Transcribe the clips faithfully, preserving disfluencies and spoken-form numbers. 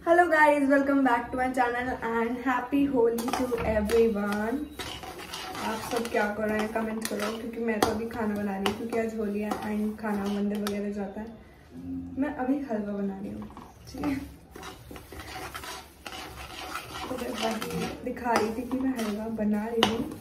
Hello guys, welcome back to my channel and happy Holi to everyone. आप सब क्या कर रहे हैं कमेंट करो, क्योंकि मैं तो अभी खाना बना रही हूँ क्योंकि आज होली है एंड खाना मंदिर वगैरह जाता है। मैं अभी हलवा बना रही हूँ, ठीक है। तो वही दिखा रही थी कि मैं हलवा बना रही हूँ।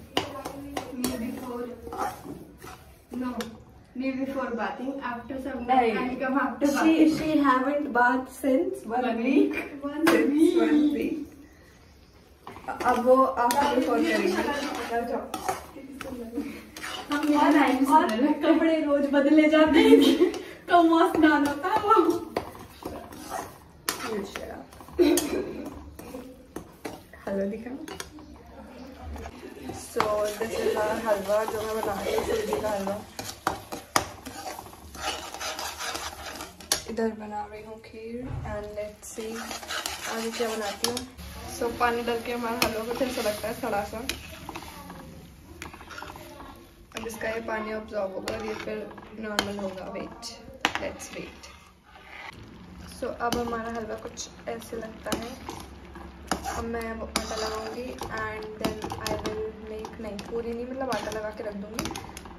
No, me before bathing. After some Hey, time, I come after she bathing. she haven't bathed since one, One week. week. One Since week. one week. अब वो आफ्टर बिफोर करेंगे। हम यहाँ टाइम से कपड़े रोज बदले जाते हैं तो मस्त नान होता है वो। हेलो दिखा। So this is our halwa जो मैं बना रही हूँ, सूजी का हलवा। इधर बना रही हूँ खीर एंड लेट्स सी आगे क्या बनाती हूँ। सो so, पानी डाल के हमारा हलवा कुछ ऐसा लगता है थोड़ा सा। अब इसका ये पानी ऑब्जॉर्व होगा और ये फिर नॉर्मल होगा। Wait, let's wait. सो अब हमारा हलवा कुछ ऐसे लगता है। अब मैं अब आटा लगाऊंगी and then I will make, नहीं पूरी नहीं, मतलब आटा लगा के रख दूंगी।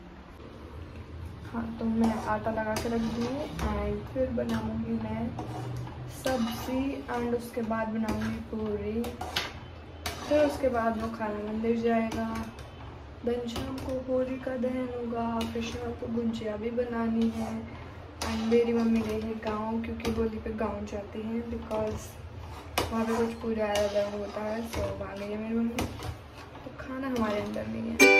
हाँ, तो मैं आटा लगा के रख दूँगी एंड फिर बनाऊंगी मैं सब्जी एंड उसके बाद बनाऊंगी पूरी। फिर उसके बाद वो खाना मंदिर जाएगा। दिन शाम को होली का दहन होगा। फिर शाम को गुजिया भी बनानी है एंड मेरी मम्मी गई है गाँव, क्योंकि होली पे गाँव जाती हैं बिकॉज वहाँ पे कुछ पूजा अलग होता है। सो वहाँ गई है मेरी मम्मी, तो खाना हमारे अंदर नहीं है।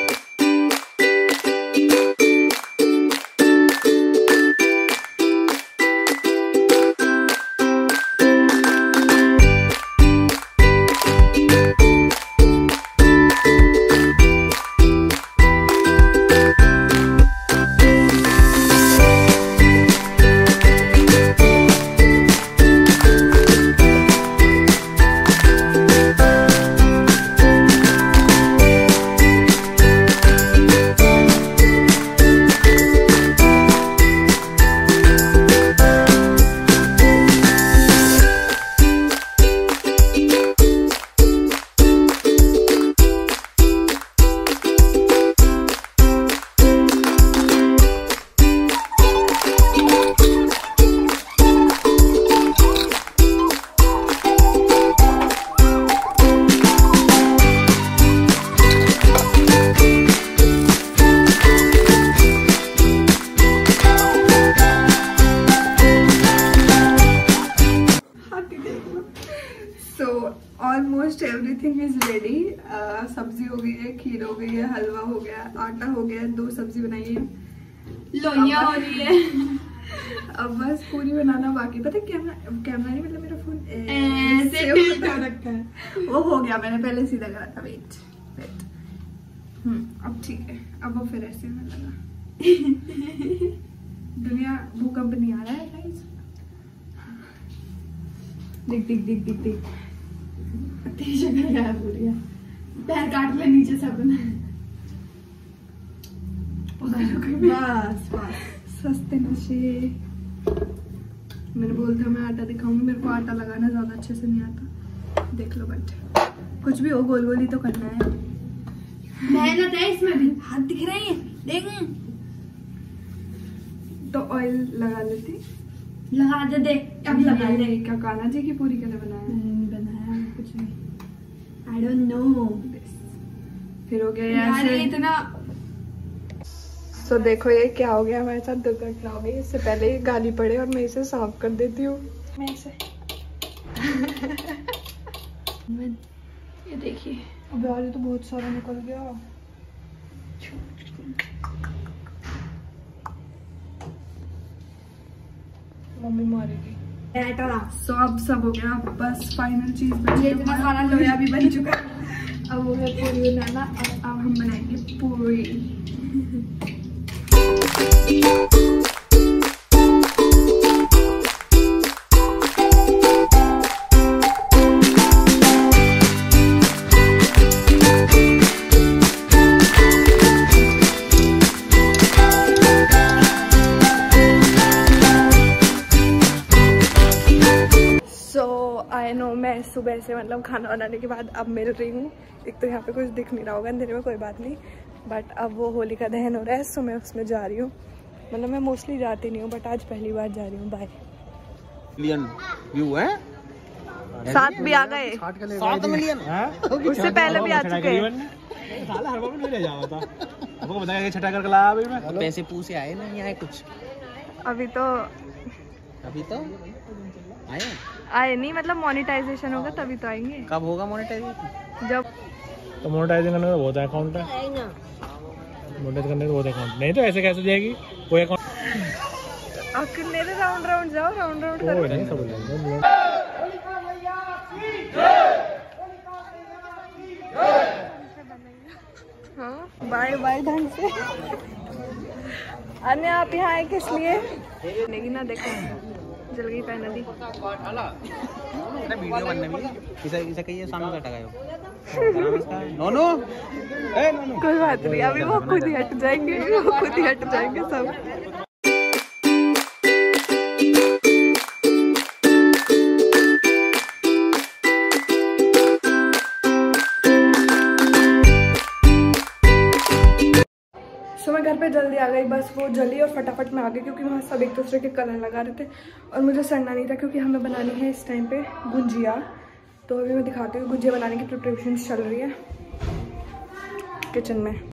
Almost everything is ready. सब्जी हो गई है, खीर हो गई है, हलवा हो गया, आटा हो गया, दो सब्जी बनाई है, लोइयां हो रही है। अब बस पूरी बनाना बाकी। पता है कैमरा कैमरा नहीं, मतलब मेरा फोन ऐसे टिल्ट हो रखा है। वो हो गया, मैंने पहले सीधा करा था। वेट वेट हम्म अब ठीक है। अब वो फिर ऐसे में लगा। दुनिया भूकंप नहीं आ रहा है गाइस। दिख दिख दिख दिख दिख तेरी शक्ल क्या है पूरी है। पैर काट ले नीचे से अपना। बस बस सस्ते नशे। मैंने बोलता मैं आटा दिखाऊंगी, मेरे को आटा लगाना ज्यादा अच्छे से नहीं आता। देख लो, बट कुछ भी हो गोल गोल ही तो करना है। मेहनत है इसमें भी। हाथ दिख रहे हैं, देख। तो ऑयल लगा लेती। लगा दे, देख अब लगा ले। क्या कान्हा जी की पूरी कैसे बनाया? नहीं बनाया कुछ नहीं। I don't know। फिर हो गया यार ऐसे इतना। तो देखो ये क्या हो गया हमारे साथ, दुर्घटना हो गई। इससे पहले ये गाली पड़े और मैं इसे साफ कर देती हूँ। मैं इसे ये देखिए, अब यार ये तो बहुत सारा निकल गया। मम्मी मारेगी। सो अब सब हो गया, बस फाइनल चीज बची। इतना सारा लोया भी बन चुका। अब हो गया पूरी बनाना। अब अब हम बनाएंगे पूरी। आई नो मैं सुबह से मतलब खाना बनाने के बाद अब मिल रही हूँ। एक तो यहाँ पे कुछ दिख नहीं रहा होगा अंधेरे में, कोई बात नहीं, बट अब वो होली का दहन हो रहा है, सो मैं उसमें जा रही हूँ। मतलब मैं मोस्टली जाती नहीं हूँ, बट आज पहली बार जा रही हूँ। बाय। मिलियन व्यू है, सात भी आ गए, सात मिलियन उससे पहले भी आ चुके हैं। साला हर बार नहीं ले जावा था, आपको बताया कि छठा करके लाया अभी मैं। पैसे पूसे आए ना यहाँ कुछ अभी तो अभी तो आए आए नहीं, मतलब मोनेटाइजेशन होगा तभी तो आएंगे। कब होगा मोनेटाइजेशन? जब तो मोनेटाइजिंग करने का बहुत अकाउंट है, मोनेटाइज करने का बहुत अकाउंट नहीं, तो ऐसे कैसे देगी कोई अकाउंट? अब कितने राउंड राउंड जाओ, राउंड राउंड करो। नहीं सब लेंगे। हाँ बाय बाय ढंग से। अन्य आप यहाँ आए किस लिए? नहीं ना, देखो जल गई फाइनली। वीडियो बनने में किसे किसे कहिए सामने कटा गया नोनो। ए नोनो कोई बात नहीं, अभी वो खुद ही हट जाएंगे, वो खुद ही हट जाएंगे सब। सो मैं घर पे जल्दी आ गई, बस वो जल्दी और फटाफट में आ गई क्योंकि वहाँ सब एक दूसरे के कलर लगा रहे थे और मुझे सड़ना नहीं था क्योंकि हमें बनानी है इस टाइम पे गुंजिया। तो अभी मैं दिखाती हूँ गुंजिया बनाने की प्रिपरेशन चल रही है किचन में।